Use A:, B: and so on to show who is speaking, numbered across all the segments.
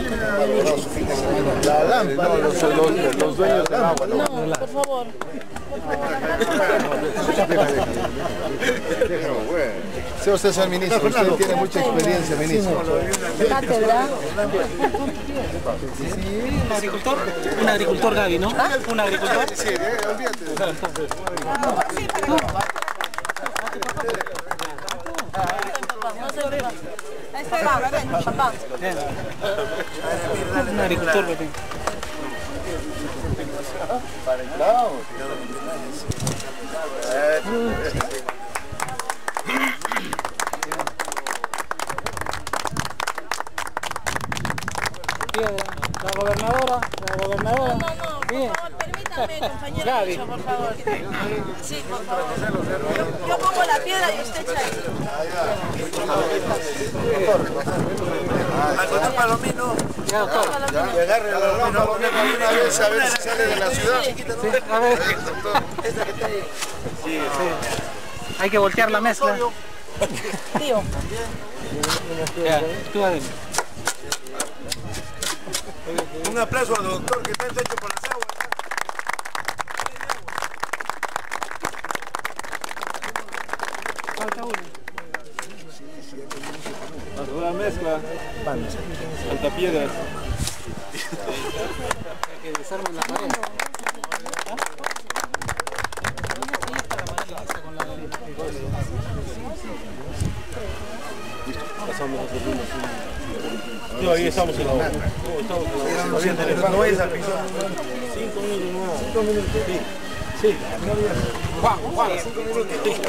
A: La lámpara, los dueños del agua.
B: No, por favor.
A: Sí, usted es el ministro, usted tiene mucha experiencia, ministro.
B: Cátedra.
C: Un agricultor Gaby, ¿no? Un agricultor.
A: Sí, olvídate.
B: Ahí está, papá.
C: Un agricultor que tengo. La gobernadora.
B: No, por favor, permítame, compañero
C: Gaby.
B: Lucho, por favor. Sí, por favor. Yo pongo la piedra y usted echa ahí.
A: Al doctor Palomino.
C: Ya, doctor.
A: Que agarre la lámpara una vez a ver si sale de la ciudad.
C: Sí, a ver. Sí. Hay que voltear la mezcla.
B: Tío.
C: Ya, tú adentro.
A: Un aplauso al doctor que está hecho por las aguas.
C: Falta uno. Una mezcla. Falta piedras. Hay que desarmar la pared.
D: No, ahí estamos en la obra.
A: No es a pisar.
D: 5 minutos. 5 minutos. Sí.
C: Juan, 5 minutos.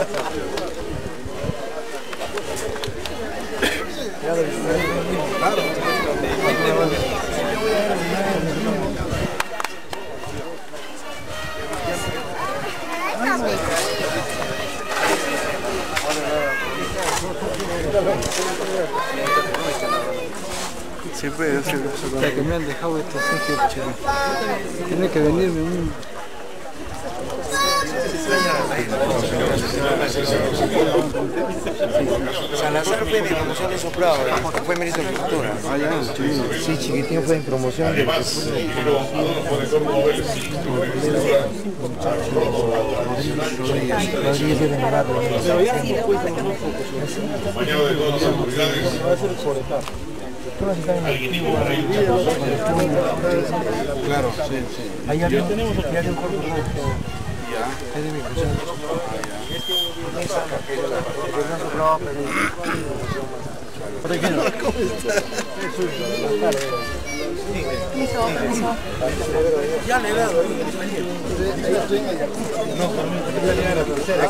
A: Sí, puede ser.
C: Ya que me han dejado esto así que tiene que venirme un...
E: Salazar fue mi promoción de Soprado, fue ministro de Cultura.
A: Sí, chiquitín fue en promoción.
F: Además, el ingeniero Adolfo de Córdoba Vélez, acompañado de todas las autoridades. Alguien dijo para ir.
A: Claro, sí.
E: Ahí ya tenemos un corto rojo.
A: Es de mi función.
E: Ya le he dado.
A: No, por mí, ya le era la tercera.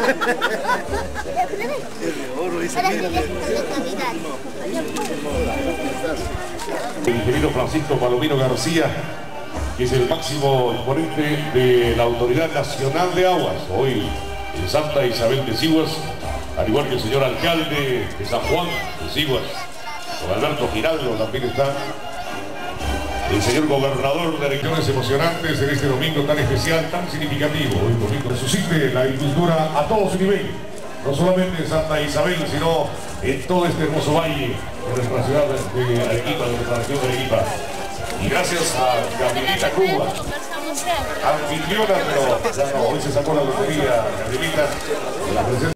F: El ingeniero Francisco Palomino García, que es el máximo exponente de la Autoridad Nacional de Aguas, hoy en Santa Isabel de Siguas, al igual que el señor alcalde de San Juan de Siguas, don Alberto Giraldo también está, el señor gobernador de elecciones emocionantes en este domingo tan especial, tan significativo, hoy domingo resucite la agricultura a todo su nivel, no solamente en Santa Isabel, sino en todo este hermoso valle de nuestra ciudad de Arequipa, de nuestra región de Arequipa. Y gracias a Gabrielita Cuba, anfitriona, pero ya no, hoy se sacó la lotería, Gabrielita, la presencia.